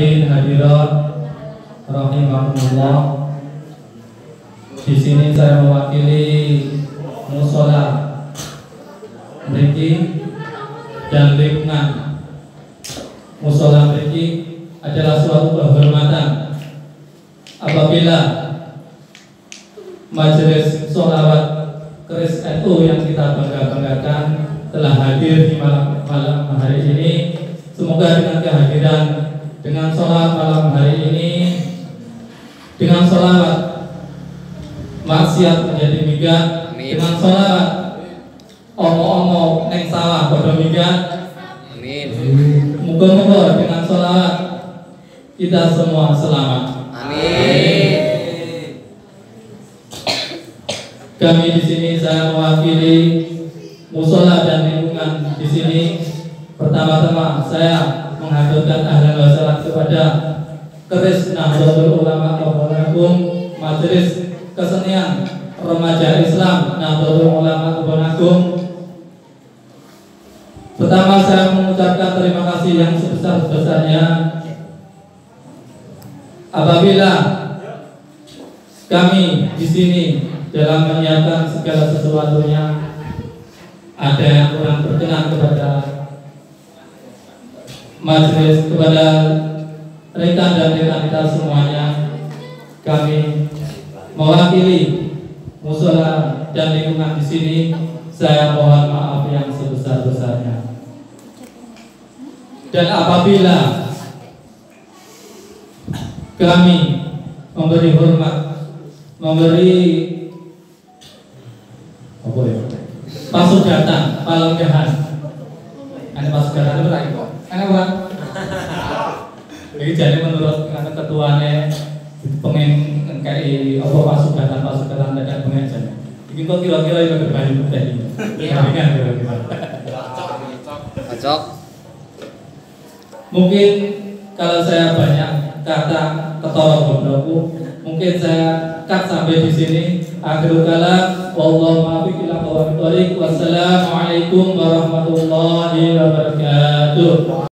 Hadirat rahimahullah. Di sini saya mewakili mushola mriki dan lingkungan. Mushola mriki adalah suatu kehormatan apabila majelis sholawat keris NU yang kita bangga-banggakan telah hadir di malam hari ini. Semoga dengan kehadiran, dengan sholat malam hari ini, dengan sholawat maksiat menjadi migah, dengan sholawat omong-omong neng sawah pada migah. Moga-moga dengan sholawat kita semua selamat. Amin. Kami di sini saya mewakili mushola dan lingkungan di sini. Pertama-tama saya menghaturkan ahlan wa salat kepada keris Nahdlatul Ulama Kabupaten Majelis Kesenian Remaja Islam Nahdlatul Ulama Kabupaten. Pertama saya mengucapkan terima kasih yang sebesar-besarnya apabila kami di sini dalam menyiapkan segala sesuatunya ada yang kurang berkenan kepada majelis, kepada rekan dan rekan kita semuanya. Kami mewakili mushola dan lingkungan di sini, saya mohon maaf yang sebesar-besarnya. Dan apabila kami memberi hormat, memberi pasugatan, palenggahan, ada pasugatan itu lagi kok. Kenapa? Jadi jadi menurut ketuanya pengen kayak apa pasugatan tidak pengen saja. Ini kok kira-kira yang berbanding tadi. Perbandingan kira-kira. Cocok. Mungkin kalau saya banyak kata ketara goblokku, mungkin saya cut sampai di sini. Akhirul kalam, wallahu muwaffiq ila aqwamit thoriq. Wassalamualaikum warahmatullahi wabarakatuh.